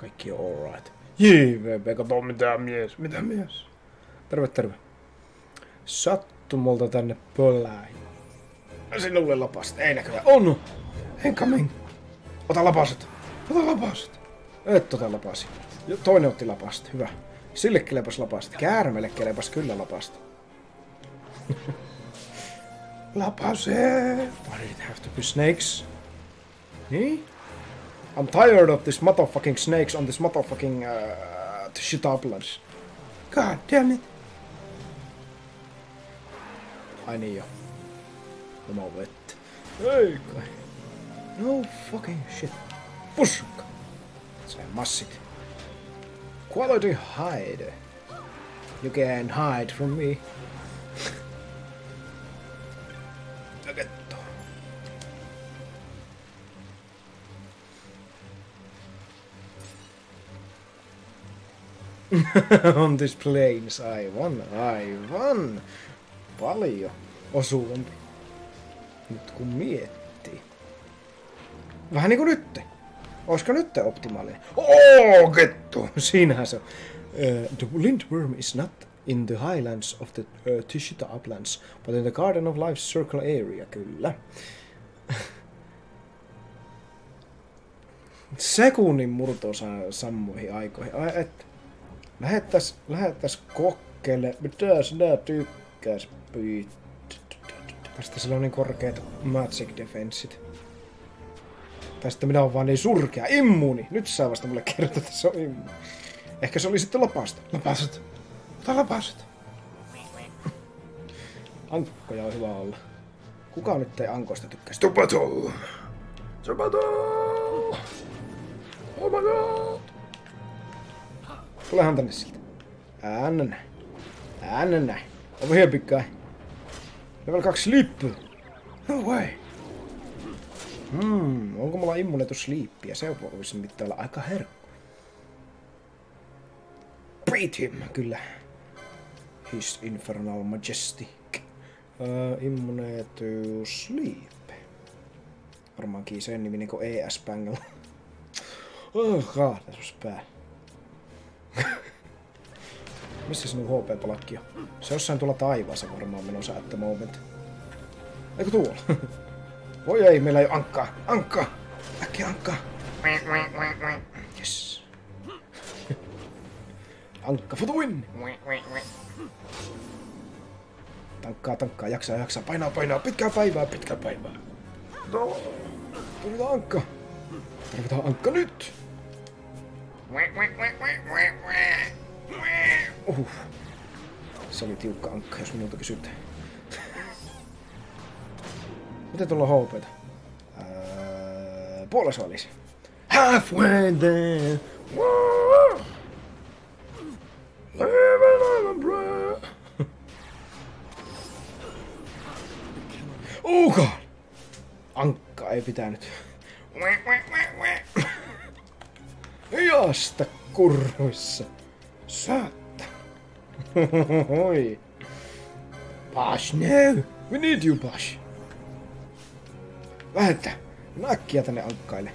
Kaikki on alright. JVP, kato mitä mies. Mitä mies? Terve, terve. Sattumolta tänne pöläin. Sinulle lapasta. Ei näköjään. On! Incoming! Ota lapaset. Ota lapaset. Et ota lapasi. Toinen otti lapasta. Hyvä. Sille kelepas lapasta. Käärmeelle kelepas kyllä lapasta. Lapase! Why did it have to be snakes? Niin? I'm tired of this motherfucking snakes on this motherfucking shitablans. God damn it. Ai niin jo. Tämä on vettä. Ei kai. No fucking shit. Pussukka. Se massit. Quality hide. You can hide from me. Nagetto. On this plains, aivan. Paljon osuvampi. Nyt kun miettii. Vähän niinku nytte. Olisiko nytte optimaalinen? Kettu! Siinähän se on. The lindworm is not in the highlands of the Tishita Uplands, but in the Garden of Life's Circle area, kyllä. Sekunnin murto sammuihin aikoihin. Ai et. Lähettäis kokkele. Mitä sinä tykkäis? Tästä sillä on niin korkeat magic defenssit. Tästä minä on vaan niin surkea. Immuuni! Nyt saa vasta mulle kertoa, että se on immuuni. Ehkä se oli sitten lapasta. Lapaset. Ota lapaset. Ankkoja on hyvä olla. Kuka nyt ei ankoista tykkäisi? Tupato! Tupato! Oh my god! Tulehan tänne siltä. Äännä näin. Over here, big guy. Level 2 sleep. No way. Onko mulla immunetu sleepia? Se voisi mitään olla aika herkku. Beat him, kyllä. His infernal majestic. Immunetu sleep. Varmaankin sen nimi niinku ES-Bangle. Oh god, that was bad. Missä sinun HP-palakki on? Se jossain tuolla taivaassa varmaan menossa at the moment. Eikö tuolla? Voi ei, meillä ei oo ankkaa. Ankkaa! Äkkiä ankkaa! Yes. Ankka for the win! Tankkaa, jaksaa. Painaa. Pitkää päivää. No. Tarvitaan ankka nyt! Se oli tiukka ankka, jos minulta kysytään. Miten tuolla on HP:tä? Puolessa olisi. Halfway there. Oh god! Ankka ei pitänyt. Jasta kurruissa. Saattaa. Oi. Bash, no! We need you, Bash. Vähentää. Äkkiä tänne ankkaille.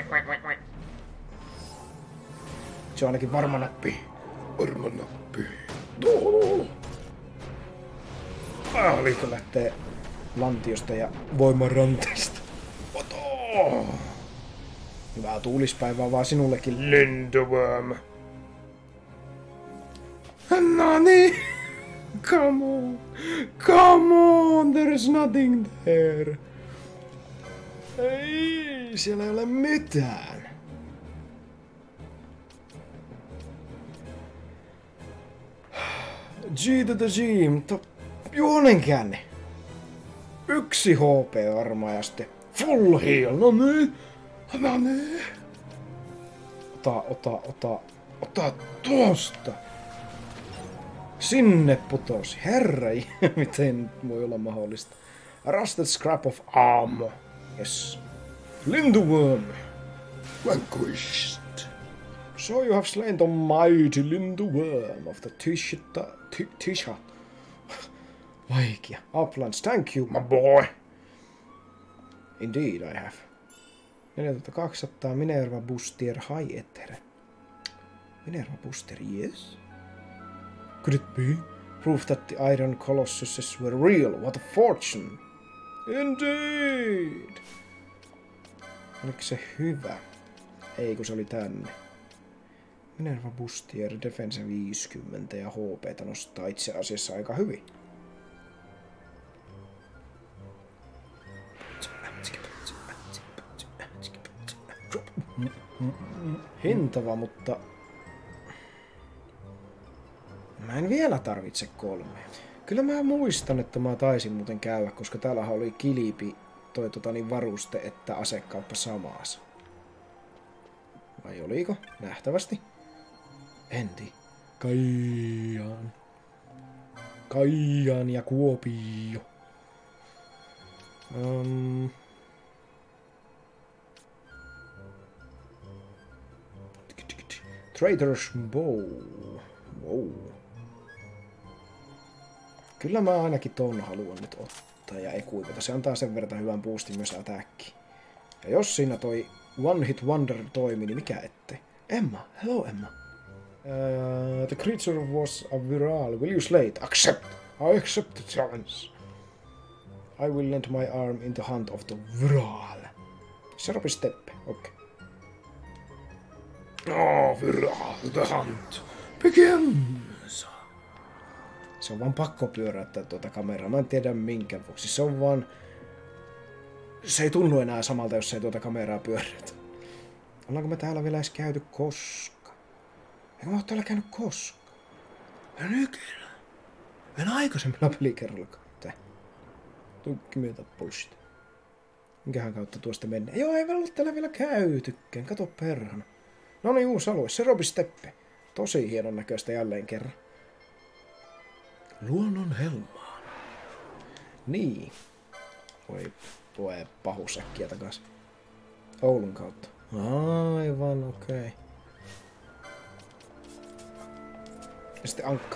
Se on ainakin varma nappi. Liikko lähtee lantiosta ja voimaranteesta. Oto! Hyvää tuulispäivää vaan sinullekin, Lindworm. Nani? Come on, there's nothing there. Ei, siellä ei ole mitään. G to the G, mutta juonen käänne. 1 HP varmaan ja sitten full heal. No niin. Ota tuosta. Sinne putosi. Herra, miten voi olla mahdollista? A rusted scrap of armor. Yes. Lindworm. Vanquished. So you have slain the mighty Lindworm of the Tisha. Vaikea. Uplands, thank you, my boy. Indeed I have. 4200 Minerva Bustier High Ether. Minerva booster, yes. Could it be? Proof that the Iron Colossuses were real. What a fortune! Indeed! Oliko se hyvä? Ei, kun se oli tänne. Minerva Bustier, Defense 50 ja HP:tä nostaa itse asiassa aika hyvin. Hintava, mutta mä en vielä tarvitse 3. Kyllä mä muistan, että mä taisin muuten käydä, koska täällähän oli Kilpi toi varuste, että asekauppa samassa. Vai oliko? Nähtävästi. Enti. Kaijan ja Kuopio. Traitor's Bow. Wow. Kyllä mä ainakin ton haluan nyt ottaa ja ekuipata. Se antaa sen verran hyvän boostin myös attackiin. Ja jos siinä toi One Hit Wonder toimi, niin mikä ettei. Emma. Hello Emma. The creature was a viral. Will you slay it? Accept. I accept the challenge. I will lend my arm in the hunt of the viral. Serapi steppe. Okei. Oh, viral. The hunt begins. Se on vaan pakko pyöräyttää tuota kameraa. Mä en tiedä minkä vuoksi. Se on vaan... Se ei tunnu enää samalta, jos ei tuota kameraa pyöräytä. Ollaanko me täällä vielä edes käyty koskaan? Eikö mä oon täällä käynyt koskaan? En ikinä. En aikaisemmilla pelikerrallakaan. Tukki meitä pois. Minkähän kautta tuosta mennään? Joo, ei vielä ole täällä vielä käytykään. Kato perhana. No niin, uusi alue. Se Robi Steppe. Tosi hienon näköistä jälleen kerran. Luonnon helmaan. Niin. Voi pahusäkkiä takas. Oulun kautta. Aivan, okei. Okay. Ja sitten ankka.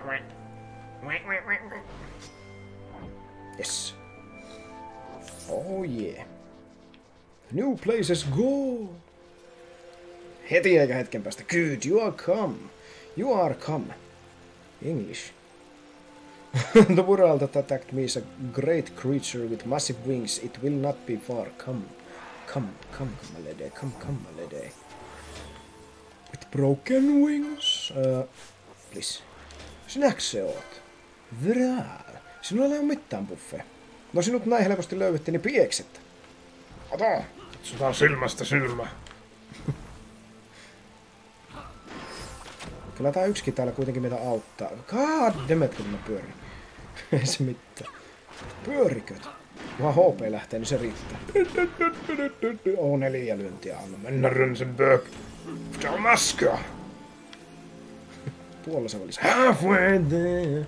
Yes. Oh yeah. New places go. Heti eikä hetken päästä. Good, you are come. You are come. English. The world that attacked me is a great creature with massive wings. It will not be far. Come, my lady. Come, my lady. With broken wings. Please. Sinäks se oot? Viral. Sinulla ei ole mitään buffeja. No sinut näin helposti löydettiin, niin piekset. Kato! Katsotaan silmästä silmää. Kyllä tää yksikin täällä kuitenkin meitä auttaa. Goddammit, kun mä pyörin. Ei se mitään. Pyöriköt. Kunhan HP lähtee, niin se riittää. Oo, 4 lyöntiä anna. Mennä Rönsenberg. Damaskia. Tuolla se olisi. Halfway there.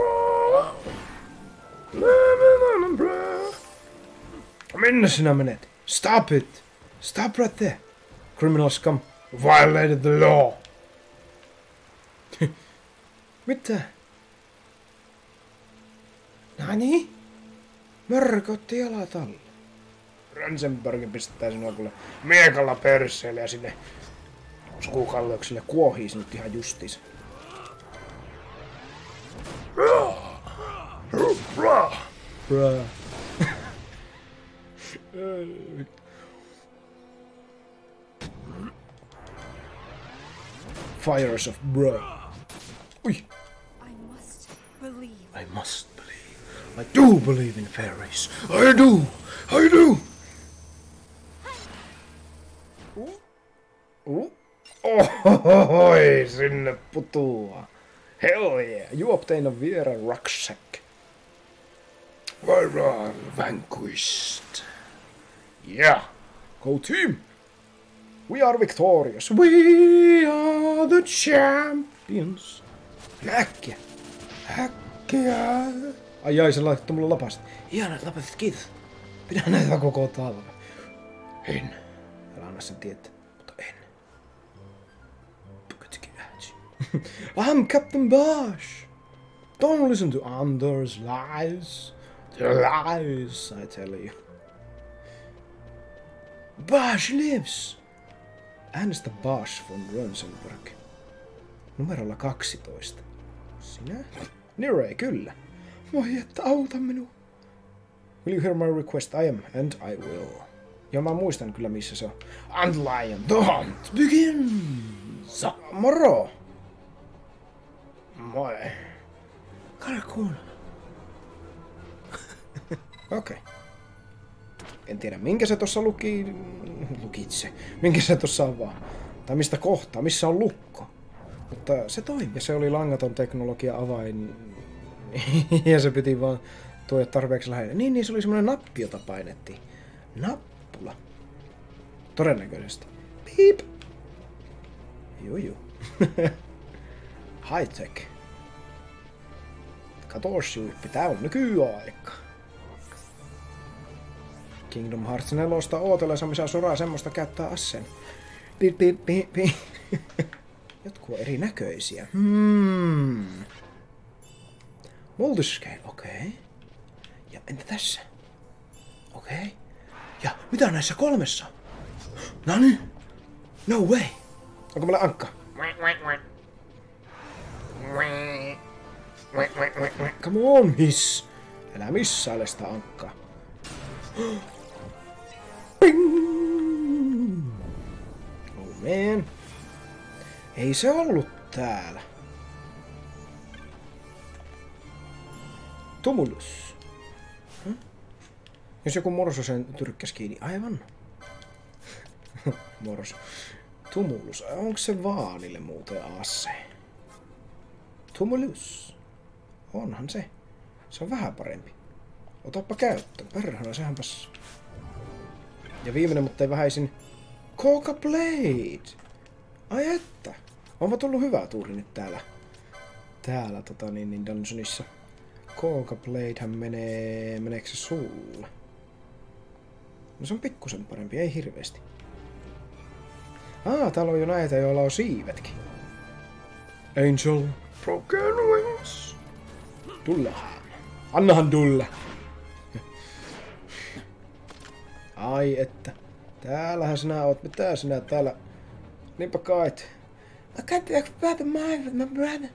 Minne sinä menet? Stop it! Stop right there! Criminal scum violated the law! Mitä? Nani? Mörkötti jalat alle. Rönsenbergin pistää sinua kuule miekalla perseelle ja sinne sukukalleuksille kuohii sinut ihan justiinsa. Bruh. Fires of bruh. Ui. I must believe. I do believe in fairies. I do. Ohoi, sinne putoaa. Hell yeah. You obtain a Viera rucksack. Viral vanquished. Yeah. Go team. We are victorious. We are the champions. Äkkiä. Ai, se laittoi mulle lapasta. Ihanat lapaset, kiitos. Pidä näitä koko talven. En. Älä anna sen tietää, mutta en. I'm Captain Bosch. Don't listen to Anders' lies. They're lies, I tell you. Bosch lives. Äänestä Bosch von Rönsenberg. Numerolla 12. Sinä? Nirei, kyllä. Voi että auta minua. Will you hear my request? I am, and I will. Ja mä muistan kyllä missä se on. And lion, the hunt begins! Moro! Moi. Karkuun. Okei. En tiedä minkä se tossa lukitse. Minkä se tossa on vaan. Tai mistä kohtaa, missä on lukko. Mutta se toimi. Ja se oli langaton teknologia avain. Ja se piti vaan tuoda tarpeeksi lähelle. Niin se oli semmonen nappi, jota painettiin. Nappula. Todennäköisesti. Piip. Juju. High tech. Katos juippi, tää on nykyaika. Kingdom Hearts 4 ootellessa, missä soraa semmoista käyttää asseen. Piip, piip, piip, piip. Jotkut on erinäköisiä. Multiscale, okei. Ja entä tässä? Okei. Ja mitä näissä kolmessa? Nani? No way. Onko meillä ankka? Come on, miss. Älä missaile sitä ankkaa. Ping! Oh man. Ei se ollut täällä. Tumulus. Jos joku morso sen tyrkkäs kiinni, aivan. Morso. Tumulus. Onko se vaanille muuten asse? Tumulus. Onhan se. Se on vähän parempi. Otappa käyttöön. Perhana, sehän passaa. Ja viimeinen, mutta ei vähäisin. Coca Blade. Ai että. Onpa tullut hyvää tuuri nyt täällä. Täällä dungeonissa. Coca Bladehän menee... Meneekö se sulle? No se on pikkusen parempi, ei hirveesti. Täällä on jo näitä, joilla on siivetkin. Angel. Broken Wings. Tullahan. Annahan tulla. Ai että. Täällähän sinä oot. Mitä sinä täällä? Niinpä kait. I can't expect the mind with my brother.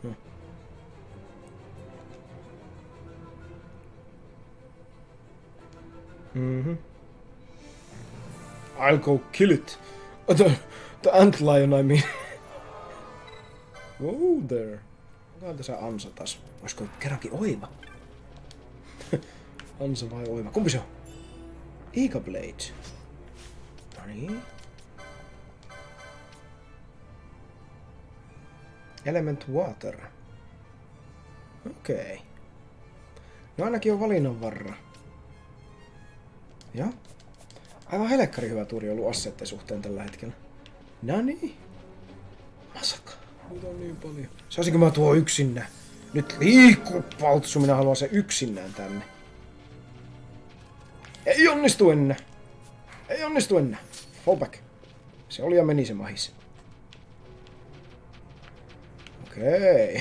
I'll go kill it. The antlion, I mean. Whoa there. Onkohan tässä ansa taas? Olisiko kerrankin oiva? Ansa vai oiva? Kumpi se on? Eagle Blade. Noniin. Element Water. Okei. No ainakin on valinnanvarra. Ja? Aivan helkkari hyvä tuuri ollut asseitten suhteen tällä hetkellä. Nani? Masaka. Nyt on niin paljon. Saisinko mä tuo yksinään? Nyt liikkuu paltsu, minä haluan se yksinään tänne. Ei onnistu enää. Ei onnistu enää. Fallback. Se oli ja meni se mahis. Okei.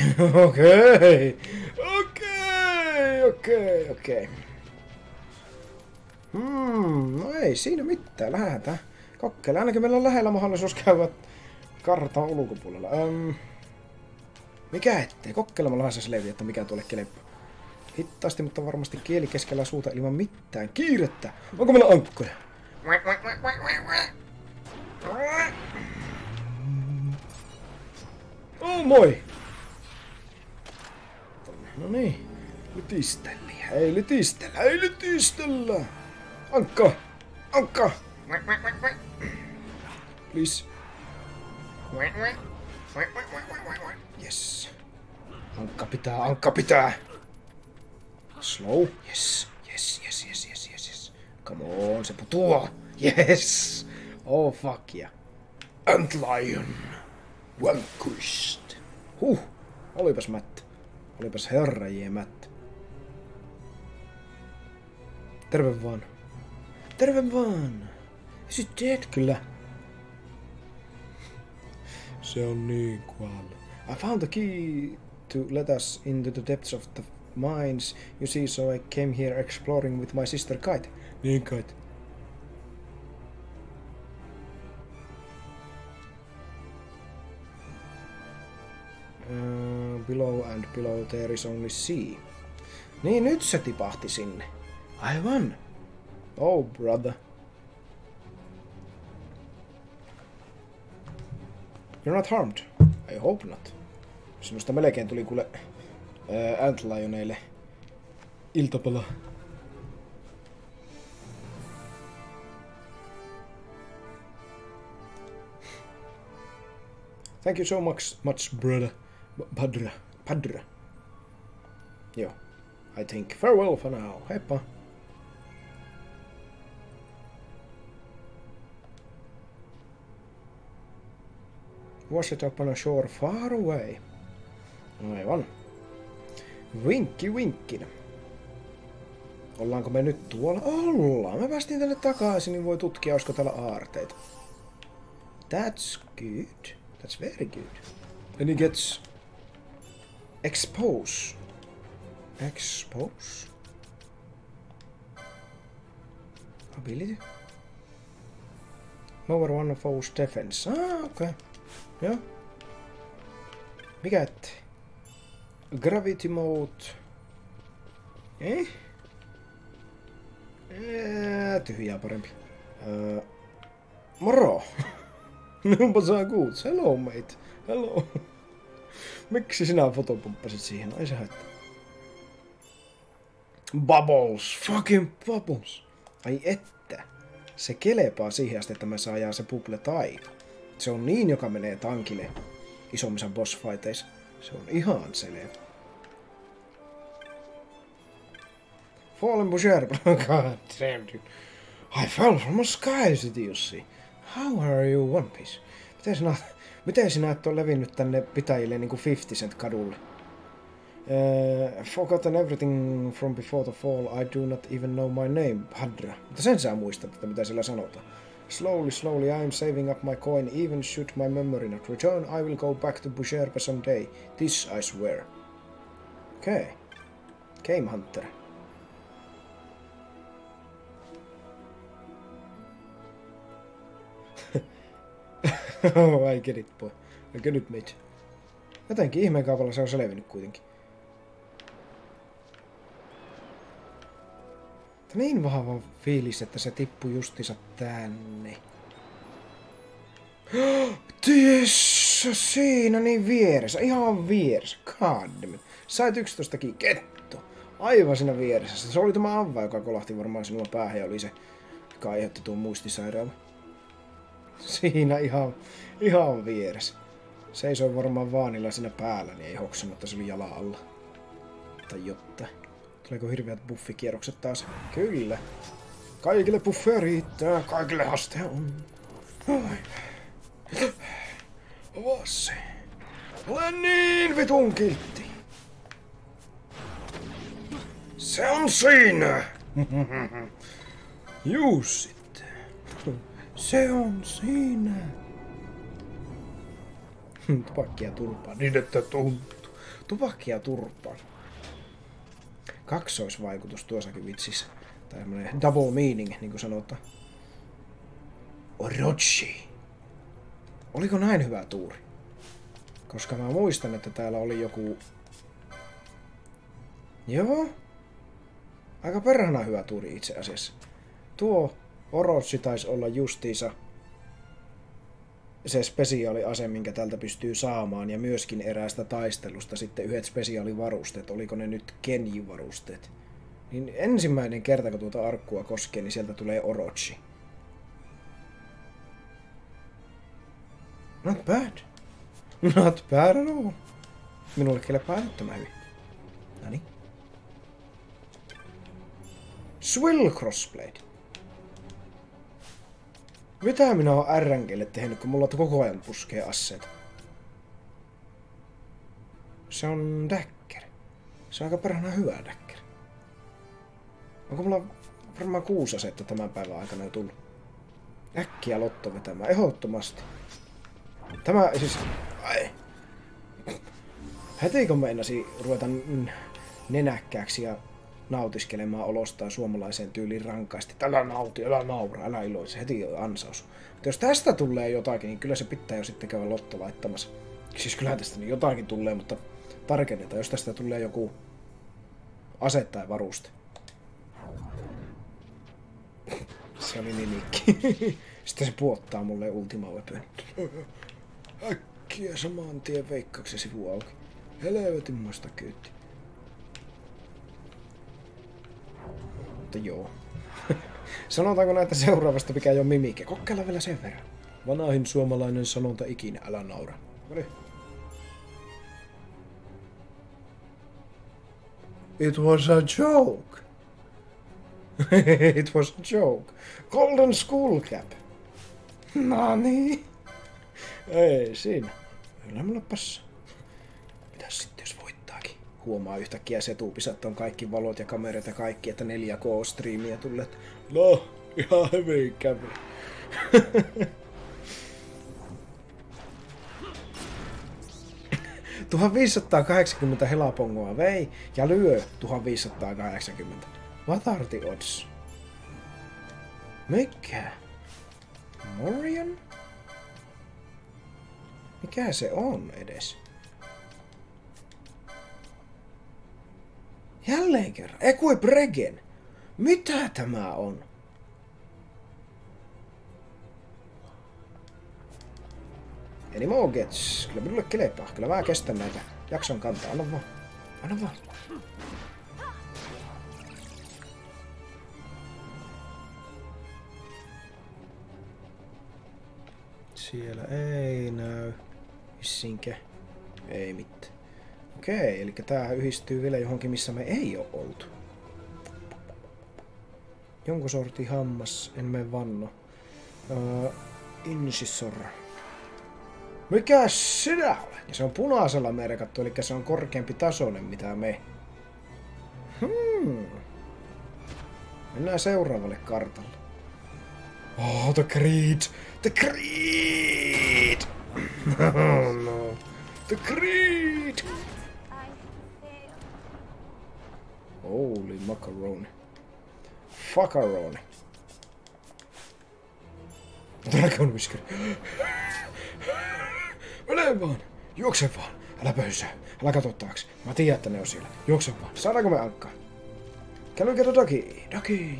Okei. No ei siinä mitään. Lähdetään. Kokeile. Ainakin meillä on lähellä mahdollisuus käydä kartan ulkopuolella. Mikä ettei? Kokeilemalla se selviää, että mikä tuolle kelepää. Hittaasti, mutta varmasti kieli keskellä suuta ilman mitään kiirettä. Onko meillä ankkoja? Oh moi! No niin. Lytisteli. Ei lytistellä. Ankka! Please. Yes. Ankka pitää. Slow. Yes. Come on, se putoaa. Yes. Oh fuck yeah. Antlion. Vanquished. Olipas mättä. Olipas herrajee mättä. Terve vaan. Is it dead kyllä? Se on niin kuollut. I found the key to let us into the depths of the mines. You see, so I came here exploring with my sister Kite. Niin Kite. below and below there is only sea. Niin, nyt se tipahti sinne. Aivan. Oh, brother. You're not harmed. I hope not. Sinusta melkein tuli kuule Antlioneille iltapala. Thank you so much brother. Padra. Joo. I think farewell for now. Heippa. Was it upon a shore far away? Aivan. Vinkki vinkkinä. Ollaanko me nyt tuolla? Ollaan. Me päästiin tänne takaisin, niin voi tutkia, olisiko täällä aarteita. That's good. That's very good. And he gets... Expose. Expose? Ability? Lower one of foe's defense. Ah, okei. Okay. Joo. Mikä ettei? Gravity mode. Tyhjää parempi. Moro! Numpa saa goods. Hello mate. Hello. Miksi sinä fotopumppasit siihen? Ei se haittaa. Bubbles. Fucking bubbles. Ai että. Se kelepaa siihen asti, että me saadaan se bubble taika. Se on niin, joka menee tankille isommissa bossfighteissa. Se on ihan selvä. Fallen Boucher. God damn dude. I fell from a sky city, you see. How are you, One Piece? Miten sinä et ole levinnyt tänne pitäjille niinku 50 Cent kadulle? Forgotten everything from before the fall. I do not even know my name, Padra. Mutta sen sä muistat, että mitä siellä sanotaan. Slowly, I am saving up my coin. Even should my memory not return, I will go back to Busherpa someday. This I swear. Okay. Game Hunter. I get it, boy. I get it, mate. Jotenkin ihmeen kaupalla se on selvinnyt kuitenkin. Niin vahva fiilis, että se tippui justiinsa tänne. Tiessä siinä niin vieressä, ihan vieressä. God, sait 11 ketto. Aivan siinä vieressä. Se oli tämä Avva, joka kolahti varmaan sinua päähän ja oli se, joka aiheutti tuon muistisairaalan. Siinä ihan vieressä. Seisoi varmaan vaanilla siinä päällä, niin ei hoksannut, että se oli jalan alla. Tai jotain. Tuleeko hirveät buffikierrokset taas? Kyllä. Kaikille buffeja riittää, kaikille haste on. Vassi. Olen niin vitun kiltti. Se on siinä. Use it. Se on siinä. Tupakkia turpaan. Niin että tuntuu. Tupakkia turpaan. Kaksoisvaikutus tuossakin vitsissä. Tai semmonen double meaning, niin kuin sanotaan. Orochi. Oliko näin hyvä tuuri? Koska mä muistan, että täällä oli joku... Joo. Aika perhana hyvä tuuri itse asiassa. Tuo Orochi taisi olla justiinsa se spesiaaliase, minkä tältä pystyy saamaan, ja myöskin eräästä taistelusta sitten yhdet spesiaalivarusteet. Oliko ne nyt Kenji-varusteet? Niin ensimmäinen kerta, kun tuota arkkua koskee, niin sieltä tulee Orochi. Not bad. Not bad at all. Minulle kelepaa älyttömän hyvin. Noniin. Swill Crossblade. Mitä minä oon RNGlle tehnyt, kun mulla koko ajan puskee asseita? Se on dagger. Se on aika perhana hyvä dagger. Onko mulla varmaan 6 asetta tämän päivän aikana jo tullut? Äkkiä lotto vetämään, ehdottomasti. Tämä siis... Ai. Heti kun meinasi ruveta nenäkkääksi ja nautiskelemaan olostaan suomalaiseen tyyliin rankasti. Älä nauti, älä naura, älä iloitse, heti on ansaus. Mutta jos tästä tulee jotakin, niin kyllä se pitää jo sitten käydä lotto laittamassa. Siis kyllä tästä niin jotakin tulee, mutta tarkennetaan, jos tästä tulee joku ase tai varuste. Se oli nimikki. Sitten se puottaa mulle Ultima Weapon. Äkkiä saman tien Veikkauksen sivu auki. Helvetinmoista kyytti. Mutta joo. Sanotaanko näitä seuraavasta, mikä ei ole mimike? Kokeillaan vielä sen verran. Vanhin suomalainen sanonta ikinä, älä naura. Noniin. It was a joke. It was a joke. Golden Skull Cap. Nani? Ei siinä. Kyllä mulla passaa. Mitäs sitten jos voittaakin? Huomaa yhtäkkiä setupisat on kaikki valot ja kamerat ja kaikki, että 4K-striimiä tulee. No, ihan hyvin kävi. 1580 helapongoa vei ja lyö 1580. What are the odds? Mikä? Morion? Mikä se on edes? Jälleen kerran. Equibregen. Mitä tämä on? Any more gets. Kyllä minulle kelepaa. Kyllä mä kestän näitä. Jakson kantaa. Anna vaan. Anna vaan. Siellä ei näy. Missinkä? Ei mitään. Okei, eli tää yhdistyy vielä johonkin, missä me ei oo oltu. Jonkun sortin hammas. En mene vanno. Insisor. Mikä sinä olet? Ja se on punaisella merkattu, eli se on korkeampi tasoinen mitä me. Mennään seuraavalle kartalle. Oh, the Creed! The Creed! Oh no. The Creed! Holy macaroni. Fuckaroni. Dragon Whisker. Mene vaan! Juokse vaan! Älä pöysää! Älä katso taakse. Mä tiedän, että ne on siellä. Juokse vaan. Saadaanko me ankkaa? Can we get a doggy? Doggy!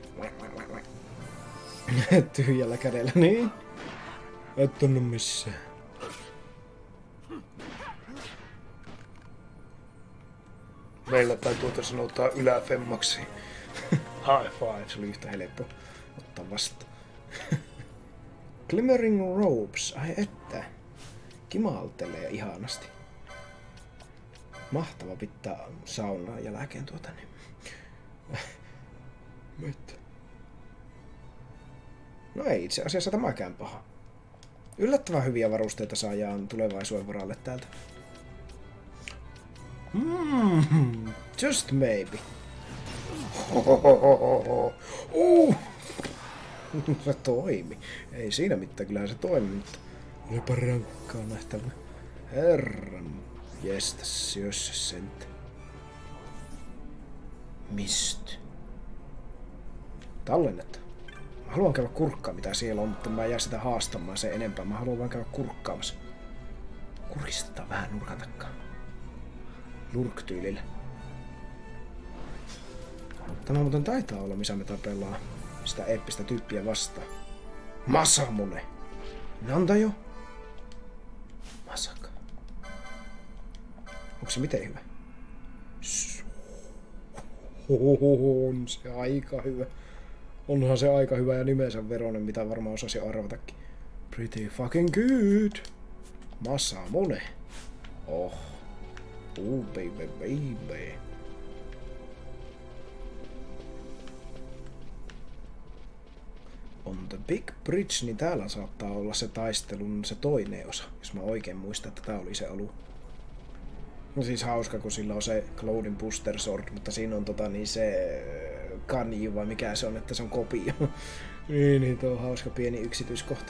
Tyhjällä kädellä, niin? Et tunnu missään. Meillä tai tuota sanotaan yläfemmaksi. High five. Se oli yhtä helppo ottaa vastaan. Glimmering Robes. Ai että. Kimaltelee ihanasti. Mahtava pitää saunaa jälkeen tuota niin. No ei itse asiassa tämäkään paha. Yllättävän hyviä varusteita saadaan tulevaisuuden varalle täältä. Just maybe. Se toimi. Ei siinä mitään, kyllähän se toimi, mutta olipa rankkaa nähtävä. Herran jestas syössä sentä. Mist? Tallennetta. Mä haluan käydä kurkkaa mitä siellä on, mutta mä en jää sitä haastamaan sen enempää. Mä haluan vaan käydä kurkkaamassa. Kuristetaan vähän nurkan takkaa. Lurk-tyylillä. Tämä muuten taitaa olla, missä me tapellaan sitä eeppistä tyyppiä vastaan. Masamune! Nanta jo? Masaka. Onko se miten hyvä? On se aika hyvä. Onhan se aika hyvä ja nimensä veronen, mitä varmaan osasi arvatakin. Pretty fucking good. Masamune. Oh. Baby, baby. On the Big Bridge, niin täällä saattaa olla se taistelun se toinen osa, jos mä oikein muistan, että tää oli se alue. No siis hauska, kun sillä on se Cloudin Booster Sword, mutta siinä on niin se kanji vai mikä se on, että se on kopio. niin tuo on hauska pieni yksityiskohta.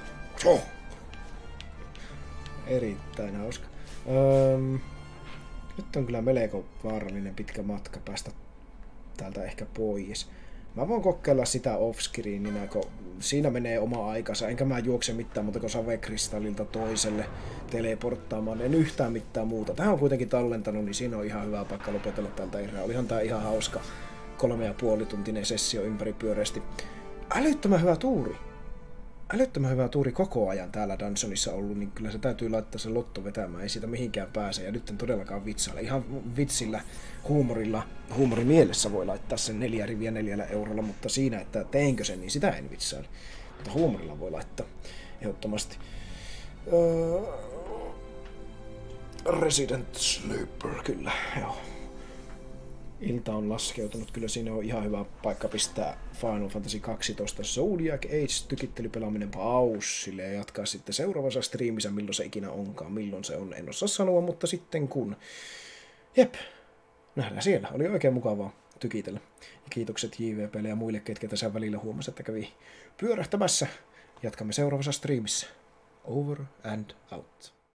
Erittäin hauska. Nyt on kyllä melko vaarallinen pitkä matka päästä täältä ehkä pois. Mä voin kokeilla sitä off-screeninä, kun siinä menee oma aikansa, enkä mä juokse mitään muuta kuin savekristallilta toiselle teleporttaamaan, en yhtään mitään muuta. Tähän on kuitenkin tallentanut, niin siinä on ihan hyvä paikka lopetella tältä erää. Olihan tää ihan hauska 3,5-tuntinen sessio ympäripyöreästi. Älyttömän hyvä tuuri. Älyttömän hyvä tuuri koko ajan täällä Dungeonissa ollut, niin kyllä se täytyy laittaa se lotto vetämään, ei siitä mihinkään pääse, ja nyt en todellakaan vitsailla. Ihan vitsillä, huumorimielessä voi laittaa sen 4 riviä 4 eurolla, mutta siinä, että teinkö sen, niin sitä en vitsaile. Mutta huumorilla voi laittaa ehdottomasti. Resident Sleeper, kyllä, joo. Ilta on laskeutunut, kyllä siinä on ihan hyvä paikka pistää Final Fantasy 12 Zodiac Age tykittelypelaaminen paussille ja jatkaa sitten seuraavassa striimissä, milloin se ikinä onkaan, milloin se on, en osaa sanoa, mutta sitten kun. Jep, nähdään siellä, oli oikein mukavaa tykitellä. Ja kiitokset JVPlle ja muille, ketkä tässä välillä huomasi, että kävi pyörähtämässä. Jatkamme seuraavassa striimissä. Over and out.